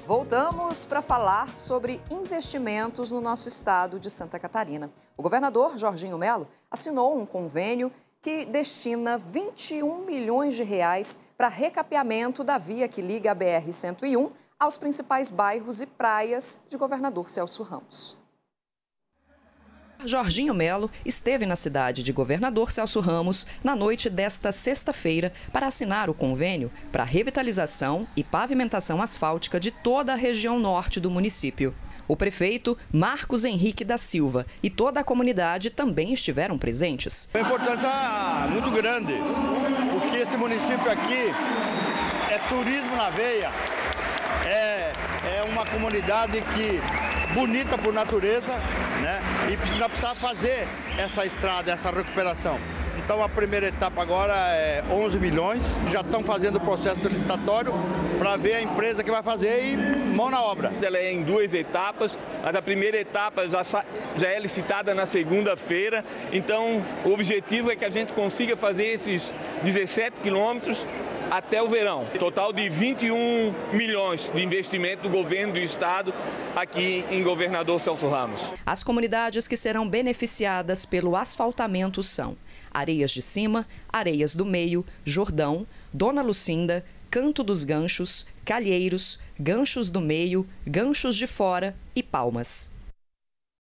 Voltamos para falar sobre investimentos no nosso estado de Santa Catarina. O governador Jorginho Mello assinou um convênio que destina 21 milhões de reais para recapeamento da via que liga a BR-101 aos principais bairros e praias de Governador Celso Ramos. Jorginho Mello esteve na cidade de Governador Celso Ramos na noite desta sexta-feira para assinar o convênio para revitalização e pavimentação asfáltica de toda a região norte do município. O prefeito Marcos Henrique da Silva e toda a comunidade também estiveram presentes. É uma importância muito grande, porque esse município aqui é turismo na veia, é uma comunidade bonita por natureza, né? E precisa fazer essa estrada, essa recuperação. Então a primeira etapa agora é 11 milhões, já estão fazendo o processo licitatório para ver a empresa que vai fazer e mão na obra. Ela é em 2 etapas, mas a primeira etapa já é licitada na segunda-feira, então o objetivo é que a gente consiga fazer esses 17 quilômetros até o verão. Total de 21 milhões de investimento do governo do estado aqui em Governador Celso Ramos. As comunidades que serão beneficiadas pelo asfaltamento são Areias de Cima, Areias do Meio, Jordão, Dona Lucinda, Canto dos Ganchos, Calheiros, Ganchos do Meio, Ganchos de Fora e Palmas.